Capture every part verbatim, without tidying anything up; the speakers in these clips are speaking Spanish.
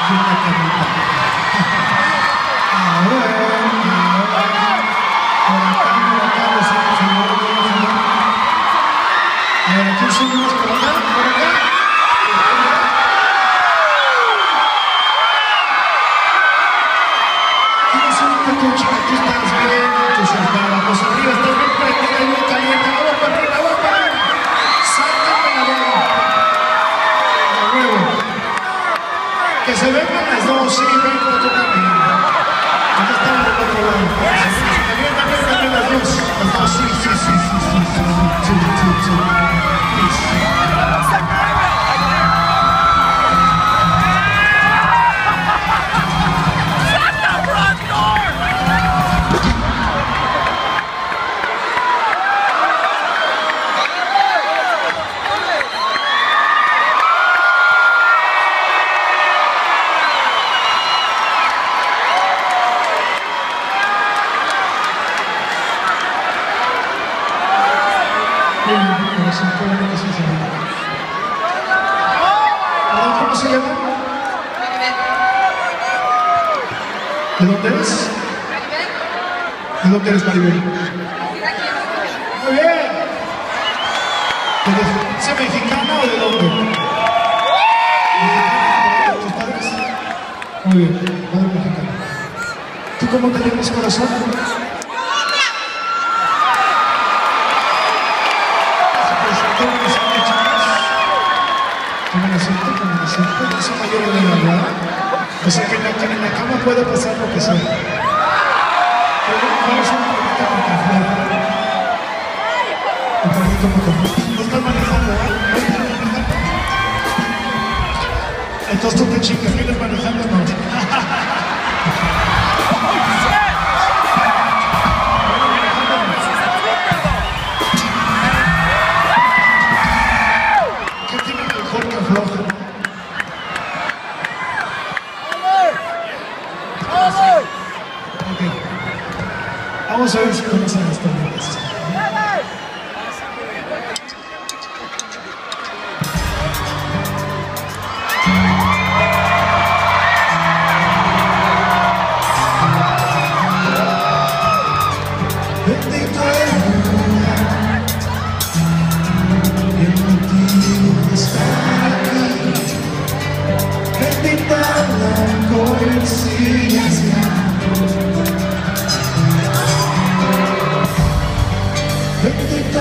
aquí en la carita. A ver, a ver. Por acá, por acá, los ojos, señor, señor. A ver, aquí subimos por acá, por acá. ¿Quieres un pecoche? Aquí estás bien entusiasmada. Vamos arriba, estás bien prendida y bien caliente. Vamos para arriba, vamos para arriba. Sácame la bola. A huevo. Que se vengan las dos, sí, ven por tu camino. Aquí están del otro lado. También, también, también las dos. Las dos, sí, sí, sí, sí, sí, sí, sí, sí, sí, sí. ¿Cómo se llama? ¿De dónde eres? ¿De dónde eres, Maribel? Muy bien. ¿De descendencia mexicana o de dónde? ¿De tus padres? Muy bien, padre mexicano. ¿Tú cómo te llamas, corazón? No soy mayor de edad, ¿verdad? O sea que en la, en la cama puede pasar lo que sea. Pero vamos a un poquito con café. Un poquito con café. No estás manejando, ¿verdad? ¿No estás manejando? Entonces tú te chingas, ¿vienes manejando o no? ¿Qué tiene mejor que afloja? Vamos a ver si conocen estas notas. Bendito el lugar, el motivo de estar aquí. Bendita la coincidencia. Bendita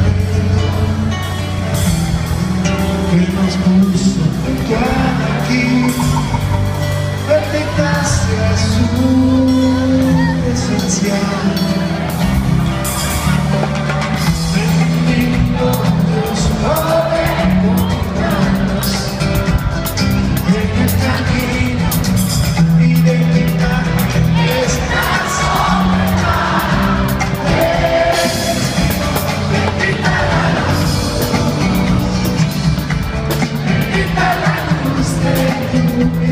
que nos puso junto aquí. Bendita sea su presencia. Bendito Dios por encontrarnos en el camino y de quitar esta soledad. Bendita la luz de tu